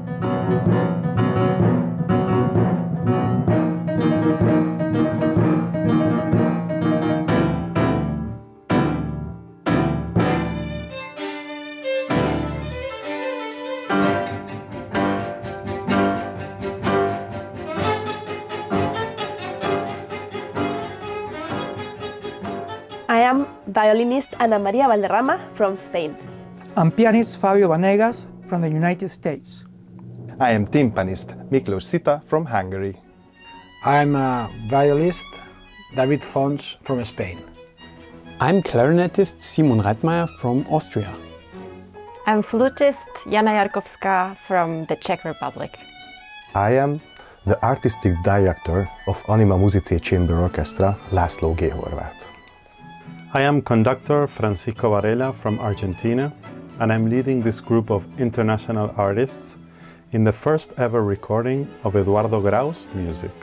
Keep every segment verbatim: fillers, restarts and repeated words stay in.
I am violinist Ana María Valderrama from Spain. I'm pianist Fabio Vanegas from the United States. I am timpanist Miklós Sita from Hungary. I'm a violist David Fons from Spain. I'm clarinetist Simon Reitmeier from Austria. I'm flutist Jana Jarkowska from the Czech Republic. I am the artistic director of Anima Musicae Chamber Orchestra, László G. Horváth. I am conductor Francisco Varela from Argentina, and I'm leading this group of international artists in the first ever recording of Eduardo Grau's music.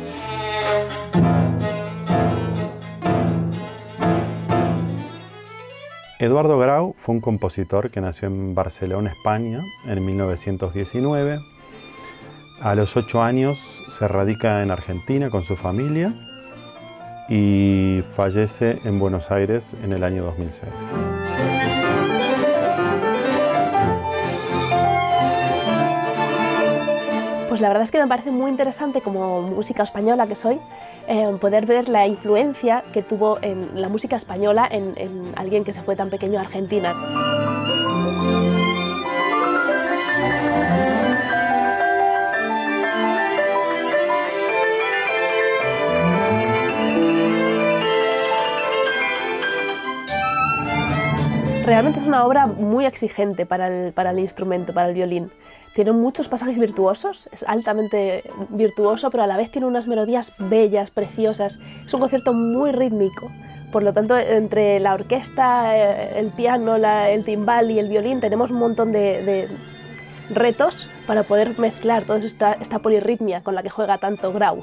Eduardo Grau fue un compositor que nació en Barcelona, España, en mil novecientos diecinueve. A los ocho años se radica en Argentina con su familia y fallece en Buenos Aires en el año dos mil seis. Pues la verdad es que me parece muy interesante, como música española que soy, eh, poder ver la influencia que tuvo en la música española en, en alguien que se fue tan pequeño a Argentina. Realmente es una obra muy exigente para el, para el instrumento, para el violín. Tiene muchos pasajes virtuosos, es altamente virtuoso, pero a la vez tiene unas melodías bellas, preciosas. Es un concierto muy rítmico. Por lo tanto, entre la orquesta, el piano, la, el timbal y el violín tenemos un montón de, de retos para poder mezclar toda esta, esta polirritmia con la que juega tanto Grau.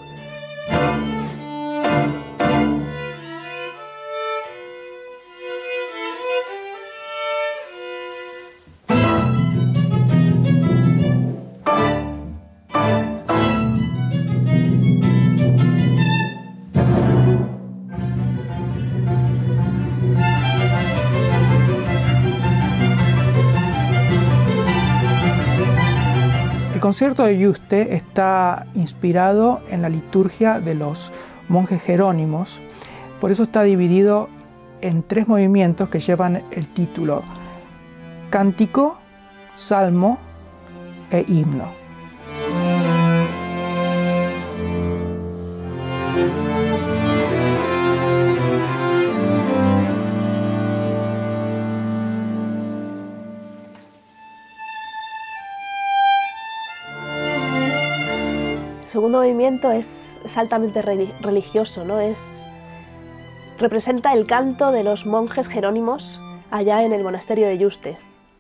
El concierto de Yuste está inspirado en la liturgia de los monjes jerónimos, por eso está dividido en tres movimientos que llevan el título cántico, salmo e himno. El segundo movimiento es, es altamente religioso, ¿no? Es, representa el canto de los monjes jerónimos allá en el monasterio de Yuste.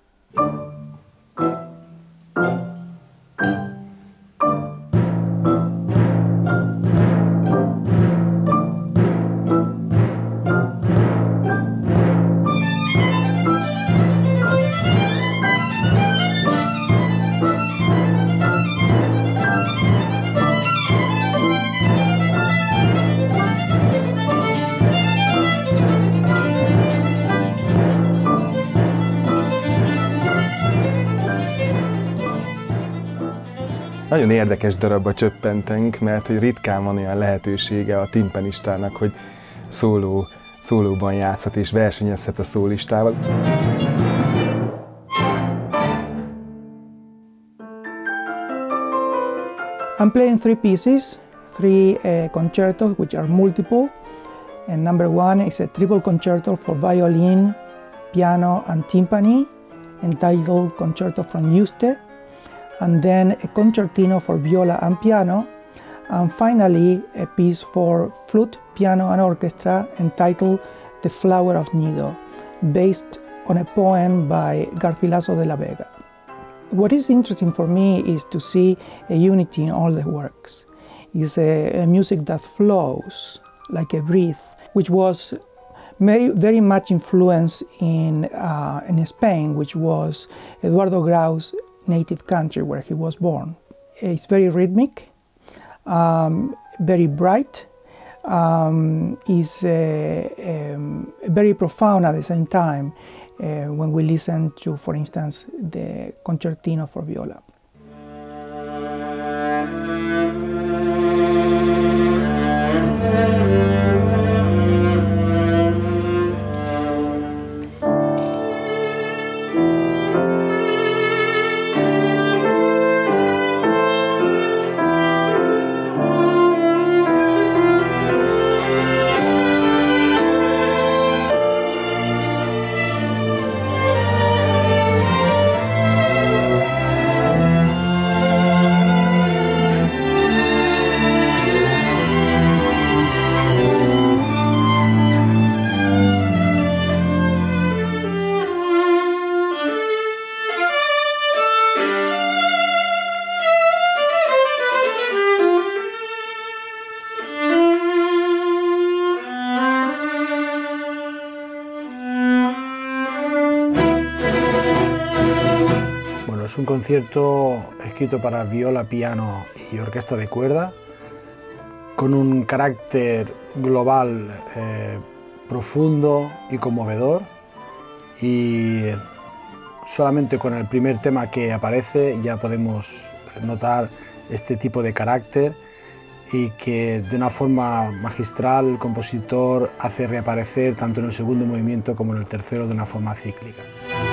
Nagyon érdekes darabba csöppentünk, mert hogy ritkán van olyan lehetősége a timpanistának, hogy szóló, szólóban játszhat és versenyezhet a szólistával. I'm playing three pieces, three uh, concertos which are multiple, and number one is a triple concerto for violin, piano and timpani, entitled Concerto from Yuste, and then a concertino for viola and piano, and finally a piece for flute, piano and orchestra entitled The Flower of Nido, based on a poem by Garcilaso de la Vega. What is interesting for me is to see a unity in all the works. It's a, a music that flows like a breath, which was very, very much influenced in, uh, in Spain, which was Eduardo Grau's native country where he was born. It's very rhythmic, um, very bright, um, is uh, um, very profound at the same time uh, when we listen to, for instance, the Concertino for Viola. Es un concierto escrito para viola, piano y orquesta de cuerda, con un carácter global eh, profundo y conmovedor, y solamente con el primer tema que aparece ya podemos notar este tipo de carácter, y que de una forma magistral el compositor hace reaparecer tanto en el segundo movimiento como en el tercero de una forma cíclica.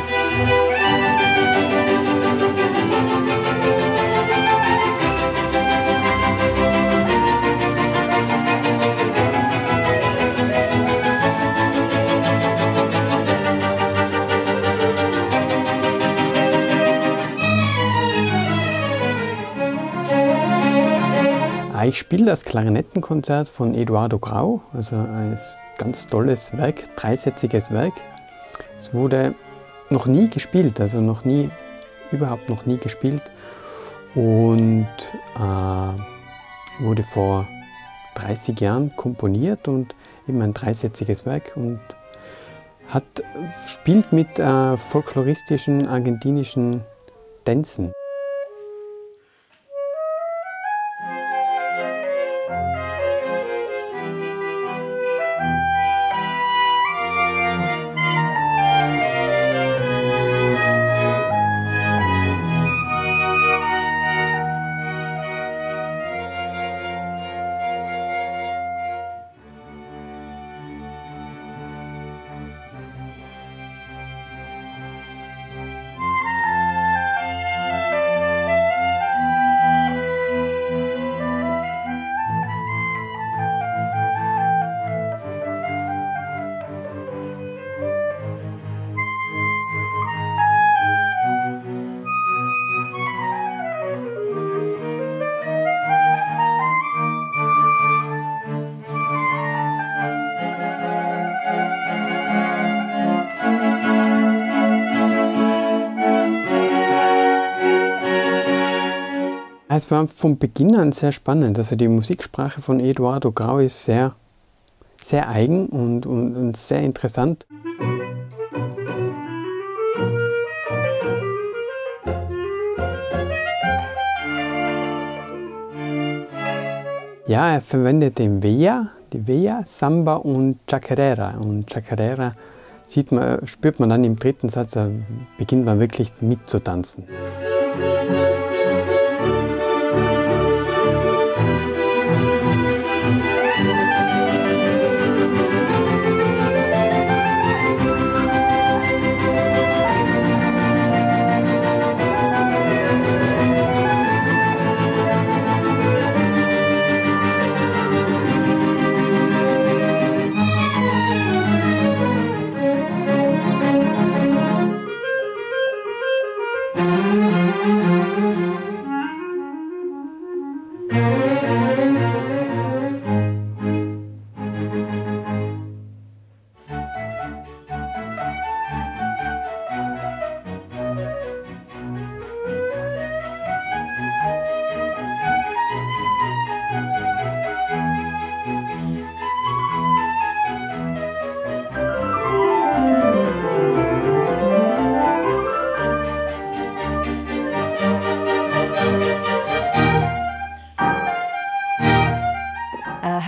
Ich spiele das Klarinettenkonzert von Eduardo Grau, also ein ganz tolles Werk, dreisätziges Werk. Es wurde noch nie gespielt, also noch nie, überhaupt noch nie gespielt, und äh, wurde vor dreißig Jahren komponiert und eben ein dreisätziges Werk, und hat, spielt mit äh, folkloristischen argentinischen Tänzen. Es war von Beginn an sehr spannend. Also die Musiksprache von Eduardo Grau ist sehr, sehr eigen und, und, und sehr interessant. Ja, er verwendet den Veja, die Veja, Samba und Chacarera. Und Chacarera sieht man, spürt man dann im dritten Satz, da beginnt man wirklich mitzutanzen. Thank you.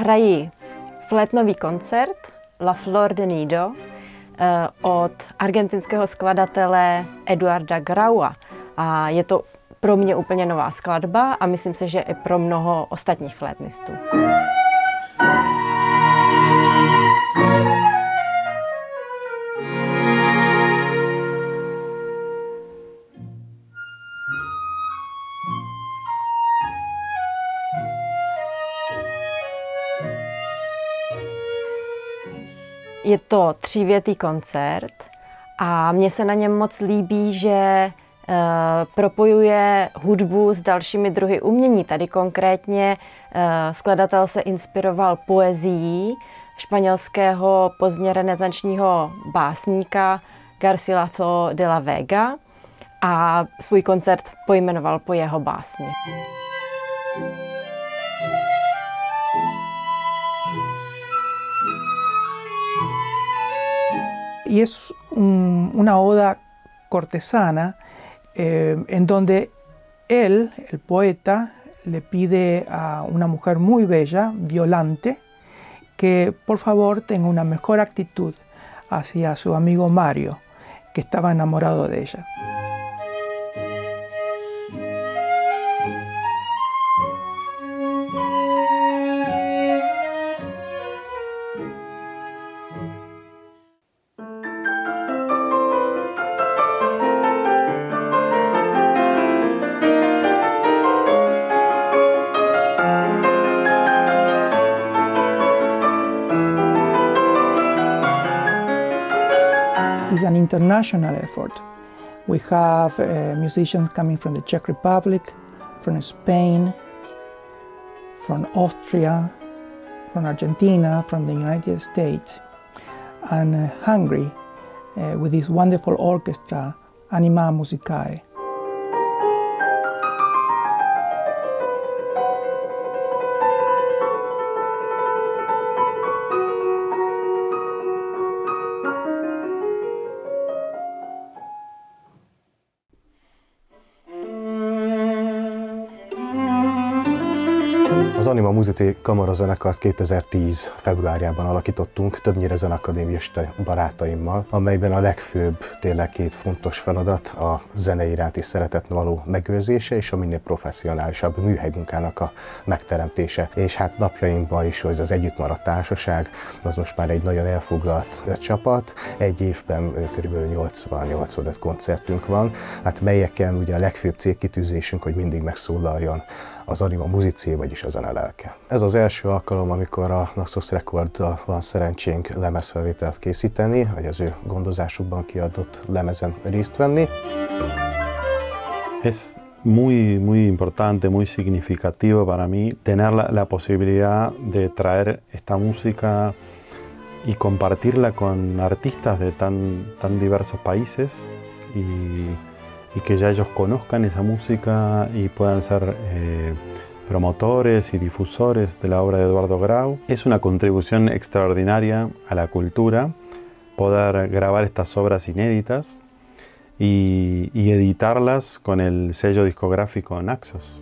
hrají flétnový koncert La Flor de Nido od argentinského skladatele Eduarda Graua. A je to pro mě úplně nová skladba a myslím si, že i pro mnoho ostatních flétnistů. Je to třívětý koncert a mně se na něm moc líbí, že uh, propojuje hudbu s dalšími druhy umění. Tady konkrétně uh, skladatel se inspiroval poezií španělského pozdně renesančního básníka Garcilaso de la Vega a svůj koncert pojmenoval po jeho básni. Y es un, una oda cortesana eh, en donde él, el poeta, le pide a una mujer muy bella, Violante, que por favor tenga una mejor actitud hacia su amigo Mario, que estaba enamorado de ella. It's an international effort. We have uh, musicians coming from the Czech Republic, from Spain, from Austria, from Argentina, from the United States, and uh, Hungary uh, with this wonderful orchestra, Anima Musicae. Az Anima Musicae kamarazenekart kétezer-tíz februárjában alakítottunk többnyire zenakadémiasta barátaimmal, amelyben a legfőbb, tényleg két fontos feladat a zene iránti szeretet való megőrzése és a minél professzionálisabb műhelymunkának a megteremtése. És hát napjainkban is, hogy az együttmaradt társaság, az most már egy nagyon elfoglalt csapat. Egy évben kb. nyolcvan-nyolcvanöt koncertünk van, hát melyeken ugye a legfőbb célkitűzésünk, hogy mindig megszólaljon az Anima Musicae, vagyis a zene lelke. Ez az első alkalom, amikor a Naxos Recorddal van szerencsénk lemezfelvételt készíteni, vagy az ő gondozásukban kiadott lemezen részt venni. Es muy, muy importante, muy significativo para mí tener la, la posibilidad de traer esta música y compartirla con artistas de tan, tan diversos países y y que ya ellos conozcan esa música y puedan ser eh, promotores y difusores de la obra de Eduardo Grau. Es una contribución extraordinaria a la cultura poder grabar estas obras inéditas y, y editarlas con el sello discográfico Naxos.